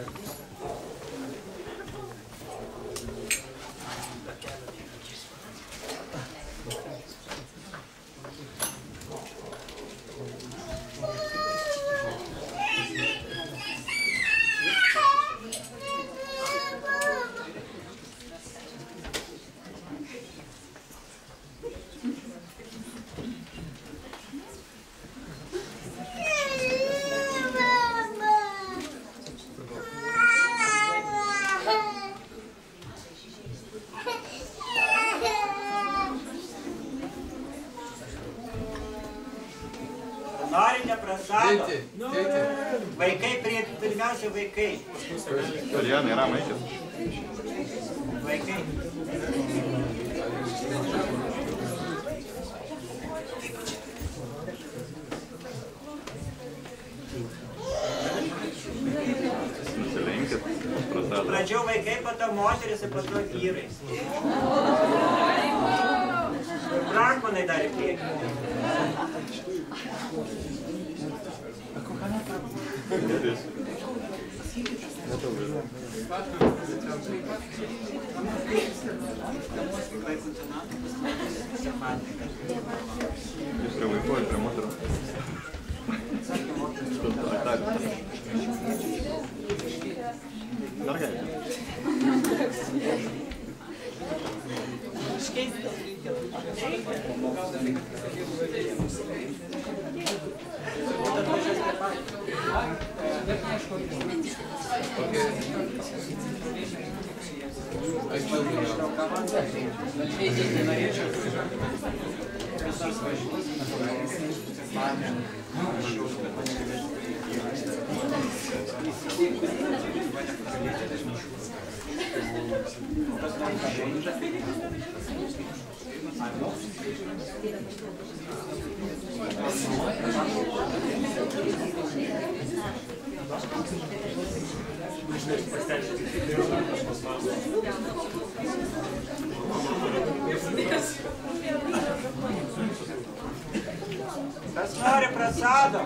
Norite prasado? Vaikai, pirmiausia vaikai. Kurie nėra maikės? Vaikai. Nusilenkit prasado. Pradžiau vaikai, po to moteris ir po to vyrai. Brakmanai dar į priekį. Jūs prie vaikų ir prie moterų? Mergaitė. Kas nori prasado?